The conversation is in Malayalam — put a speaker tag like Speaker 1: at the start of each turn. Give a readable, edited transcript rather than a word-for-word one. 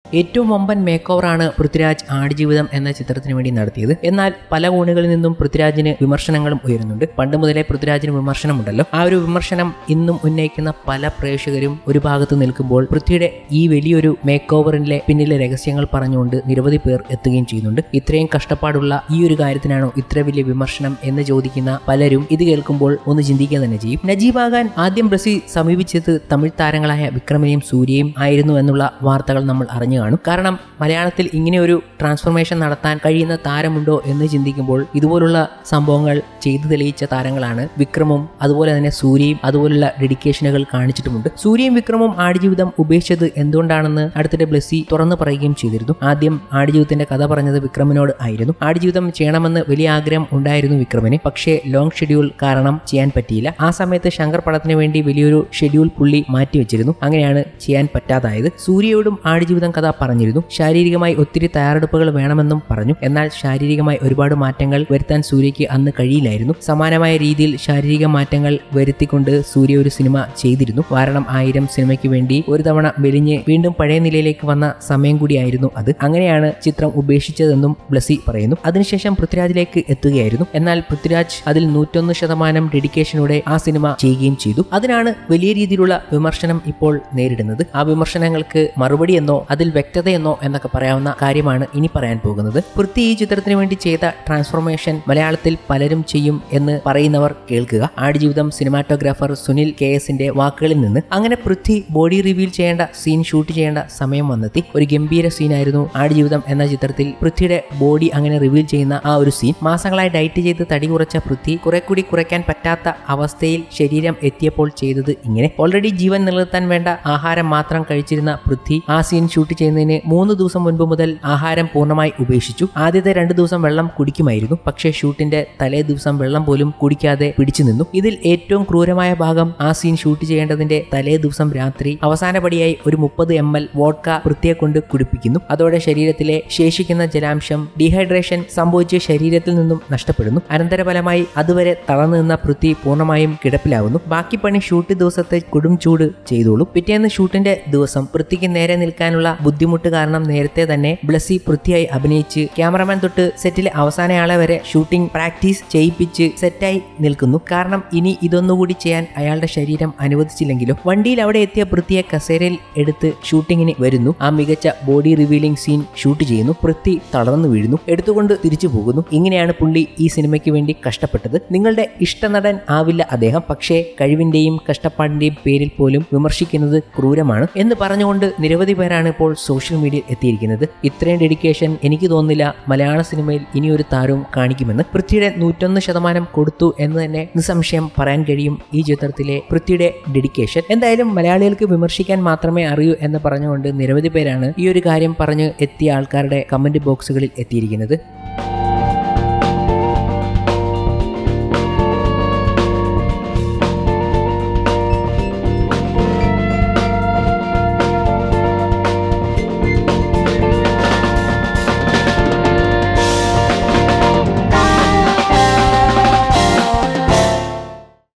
Speaker 1: ഏറ്റവും വമ്പൻ മേക്ക് ഓവറാണ് പൃഥ്വിരാജ് ആടുജീവിതം എന്ന ചിത്രത്തിന് വേണ്ടി നടത്തിയത്. എന്നാൽ പല കോണുകളിൽ നിന്നും പൃഥ്വിരാജിന് വിമർശനങ്ങളും ഉയരുന്നുണ്ട്. പണ്ട് മുതലേ പൃഥ്വിരാജിന് വിമർശനമുണ്ടല്ലോ. ആ ഒരു വിമർശനം ഇന്നും ഉന്നയിക്കുന്ന പല പ്രേക്ഷകരും ഒരു ഭാഗത്ത് നിൽക്കുമ്പോൾ പൃഥ്വിയുടെ ഈ വലിയൊരു മേക്ക് ഓവറിലെ പിന്നിലെ രഹസ്യങ്ങൾ പറഞ്ഞുകൊണ്ട് നിരവധി പേർ എത്തുകയും ചെയ്യുന്നുണ്ട്. ഇത്രയും കഷ്ടപ്പാടുള്ള ഈ ഒരു കാര്യത്തിനാണോ ഇത്ര വലിയ വിമർശനം എന്ന് ചോദിക്കുന്ന പലരും ഇത് കേൾക്കുമ്പോൾ ഒന്ന് ചിന്തിക്കുക തന്നെ ചെയ്യും. നജീബാകാൻ ആദ്യം ബ്ലസ്സി സമീപിച്ചത് തമിഴ് താരങ്ങളായ വിക്രമിനെയും സൂര്യയും ആയിരുന്നു എന്നുള്ള വാർത്തകൾ നമ്മൾ അറിഞ്ഞു കാണും. കാരണം മലയാളത്തിൽ ഇങ്ങനെ ഒരു ട്രാൻസ്ഫോർമേഷൻ നടത്താൻ കഴിയുന്ന താരമുണ്ടോ എന്ന് ചിന്തിക്കുമ്പോൾ ഇതുപോലുള്ള സംഭവങ്ങൾ ചെയ്തു തെളിയിച്ച താരങ്ങളാണ് വിക്രമും അതുപോലെ തന്നെ സൂര്യയും അതുപോലുള്ള ഡെഡിക്കേഷനുകൾ കാണിച്ചിട്ടുമുണ്ട്. സൂര്യയും വിക്രമും ആടുജീവിതം ഉപേക്ഷിച്ചത് എന്തുകൊണ്ടാണെന്ന് അടുത്തിടെ ബ്ലസ്സി തുറന്നു പറയുകയും ചെയ്തിരുന്നു. ആദ്യം ആടുജീവിതത്തിന്റെ കഥ പറഞ്ഞത് വിക്രമിനോട് ആയിരുന്നു. ആടുജീവിതം ചെയ്യണമെന്ന് വലിയ ആഗ്രഹം ഉണ്ടായിരുന്നു വിക്രമിന്. പക്ഷേ ലോങ് ഷെഡ്യൂൾ കാരണം ചെയ്യാൻ പറ്റിയില്ല. ആ സമയത്ത് ശങ്കർ പടത്തിന് വേണ്ടി വലിയൊരു ഷെഡ്യൂൾ പുള്ളി മാറ്റിവെച്ചിരുന്നു. അങ്ങനെയാണ് ചെയ്യാൻ പറ്റാതായത്. സൂര്യയോടും ആടുജീവിതം കഥ പറഞ്ഞിരുന്നു. ശാരീരികമായി ഒത്തിരി തയ്യാറെടുപ്പുകൾ വേണമെന്നും പറഞ്ഞു. എന്നാൽ ശാരീരികമായി ഒരുപാട് മാറ്റങ്ങൾ വരുത്താൻ സൂര്യയ്ക്ക് അന്ന് കഴിയില്ലായിരുന്നു. സമാനമായ രീതിയിൽ ശാരീരിക മാറ്റങ്ങൾ വരുത്തിക്കൊണ്ട് സൂര്യ ഒരു സിനിമ ചെയ്തിരുന്നു. വാരണം 1000 സിനിമയ്ക്ക് വേണ്ടി ഒരു തവണ മെലിഞ്ഞ് വീണ്ടും പഴയ നിലയിലേക്ക് വന്ന സമയം കൂടിയായിരുന്നു അത്. അങ്ങനെയാണ് ചിത്രം ഉപേക്ഷിച്ചതെന്നും ബ്ലസ്സി പറയുന്നു. അതിനുശേഷം പൃഥ്വിരാജിലേക്ക് എത്തുകയായിരുന്നു. എന്നാൽ പൃഥ്വിരാജ് അതിൽ 101% ഡെഡിക്കേഷനോടെ ആ സിനിമ ചെയ്യുകയും ചെയ്തു. അതിനാണ് വലിയ രീതിയിലുള്ള വിമർശനം ഇപ്പോൾ നേരിടുന്നത്. ആ വിമർശനങ്ങൾക്ക് മറുപടി എന്നോ അതിൽ വ്യക്തതയെന്നോ എന്നൊക്കെ പറയാവുന്ന കാര്യമാണ് ഇനി പറയാൻ പോകുന്നത്. പൃഥ്വി ഈ ചിത്രത്തിന് വേണ്ടി ചെയ്ത ട്രാൻസ്ഫോർമേഷൻ മലയാളത്തിൽ പലരും ചെയ്യും എന്ന് പറയുന്നവർ കേൾക്കുക. ആടുജീവിതം സിനിമാറ്റോഗ്രാഫർ സുനിൽ KSന്റെ വാക്കുകളിൽ നിന്ന്. അങ്ങനെ പൃഥ്വി ബോഡി റിവീൽ ചെയ്യേണ്ട സീൻ ഷൂട്ട് ചെയ്യേണ്ട സമയം വന്നെത്തി. ഒരു ഗംഭീര സീനായിരുന്നു ആടുജീവിതം എന്ന ചിത്രത്തിൽ പൃഥ്വിയുടെ ബോഡി അങ്ങനെ റിവീൽ ചെയ്യുന്ന ആ ഒരു സീൻ. മാസങ്ങളായി ഡയറ്റ് ചെയ്ത് തടി കുറച്ച പൃഥ്വി കുറെ കൂടി കുറയ്ക്കാൻ പറ്റാത്ത അവസ്ഥയിൽ ശരീരം എത്തിയപ്പോൾ ചെയ്തത് ഇങ്ങനെ. ഓൾറെഡി ജീവൻ നിലനിർത്താൻ വേണ്ട ആഹാരം മാത്രം കഴിച്ചിരുന്ന പൃഥ്വി ആ സീൻ ഷൂട്ട് ചെയ്യുന്നതിന് 3 ദിവസം മുൻപ് മുതൽ ആഹാരം പൂർണ്ണമായി ഉപേക്ഷിച്ചു. ആദ്യത്തെ 2 ദിവസം വെള്ളം കുടിക്കുമായിരുന്നു. പക്ഷേ ഷൂട്ടിന്റെ തലേ ദിവസം വെള്ളം പോലും കുടിക്കാതെ പിടിച്ചു നിന്നു. ഇതിൽ ഏറ്റവും ക്രൂരമായ ഭാഗം ആ സീൻ ഷൂട്ട് ചെയ്യേണ്ടതിന്റെ തലേ ദിവസം രാത്രി അവസാനപടിയായി ഒരു 30 ml വോഡ്ക പൃഥ്വിയെ കൊണ്ട് കുടിപ്പിക്കുന്നു. അതോടെ ശരീരത്തിലെ ശേഷിക്കുന്ന ജലാംശം ഡീഹൈഡ്രേഷൻ സംഭവിച്ച് ശരീരത്തിൽ നിന്നും നഷ്ടപ്പെടുന്നു. അനന്തരഫലമായി അതുവരെ തളർന്നു നിന്ന പൃഥ്വി പൂർണ്ണമായും കിടപ്പിലാവുന്നു. ബാക്കി പണി ഷൂട്ട് ദിവസത്തെ കൊടും ചൂട് ചെയ്തോളൂ. പിറ്റേന്ന് ഷൂട്ടിന്റെ ദിവസം പൃഥ്വിക്ക് നേരെ നിൽക്കാനുള്ള ബുദ്ധിമുട്ട് കാരണം നേരത്തെ തന്നെ ബ്ലസ്സി പൃഥ്വിയായി അഭിനയിച്ച് ക്യാമറമാൻ തൊട്ട് സെറ്റിലെ അവസാനയാളെ വരെ ഷൂട്ടിംഗ് പ്രാക്ടീസ് ചെയ്യിപ്പിച്ച് സെറ്റായി നിൽക്കുന്നു. കാരണം ഇനി ഇതൊന്നുകൂടി ചെയ്യാൻ അയാളുടെ ശരീരം അനുവദിച്ചില്ലെങ്കിലും വണ്ടിയിൽ അവിടെ എത്തിയ പൃഥ്വിയെ കസേരയിൽ എടുത്ത് ഷൂട്ടിങ്ങിന് വരുന്നു. ആ മികച്ച ബോഡി റിവീലിംഗ് സീൻ ഷൂട്ട് ചെയ്യുന്നു. പൃഥ്വി തളർന്നു വീഴുന്നു. എടുത്തുകൊണ്ട് തിരിച്ചു പോകുന്നു. ഇങ്ങനെയാണ് പുള്ളി ഈ സിനിമയ്ക്ക് വേണ്ടി കഷ്ടപ്പെട്ടത്. നിങ്ങളുടെ ഇഷ്ടനടൻ ആവില്ല അദ്ദേഹം, പക്ഷേ കഴിവിന്റെയും കഷ്ടപ്പാടിന്റെയും പേരിൽ പോലും വിമർശിക്കുന്നത് ക്രൂരമാണ് എന്ന് പറഞ്ഞുകൊണ്ട് നിരവധി പേരാണ് ഇപ്പോൾ സോഷ്യൽ മീഡിയയിൽ എത്തിയിരിക്കുന്നത്. ഇത്രയും ഡെഡിക്കേഷൻ എനിക്ക് തോന്നുന്നില്ല മലയാള സിനിമയിൽ ഇനിയൊരു താരവും കാണിക്കുമെന്ന്. പൃഥ്വിയുടെ 101% കൊടുത്തു എന്ന് തന്നെ നിസ്സംശയം പറയാൻ കഴിയും ഈ ചിത്രത്തിലെ പൃഥ്വിയുടെ ഡെഡിക്കേഷൻ. എന്തായാലും മലയാളികൾക്ക് വിമർശിക്കാൻ മാത്രമേ അറിയൂ എന്ന് പറഞ്ഞുകൊണ്ട് നിരവധി പേരാണ് ഈ ഒരു കാര്യം പറഞ്ഞ് എത്തിയ ആൾക്കാരുടെ കമന്റ് ബോക്സുകളിൽ എത്തിയിരിക്കുന്നത്.